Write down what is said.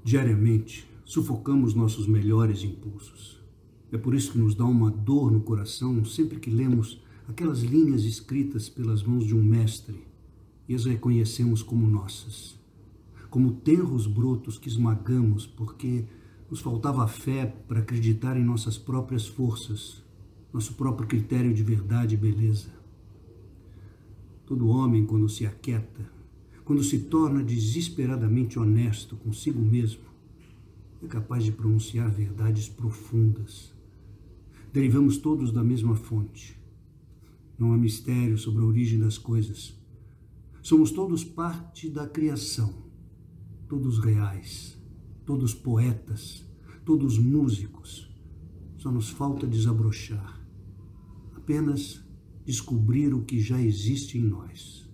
Diariamente, sufocamos nossos melhores impulsos. É por isso que nos dá uma dor no coração sempre que lemos aquelas linhas escritas pelas mãos de um mestre e as reconhecemos como nossas, como tenros brotos que esmagamos porque nos faltava fé para acreditar em nossas próprias forças, nosso próprio critério de verdade e beleza. Todo homem, quando se aquieta, quando se torna desesperadamente honesto consigo mesmo, é capaz de pronunciar verdades profundas. Derivamos todos da mesma fonte. Não há mistério sobre a origem das coisas. Somos todos parte da criação, todos reais, todos poetas, todos músicos. Só nos falta desabrochar, apenas descobrir o que já existe em nós.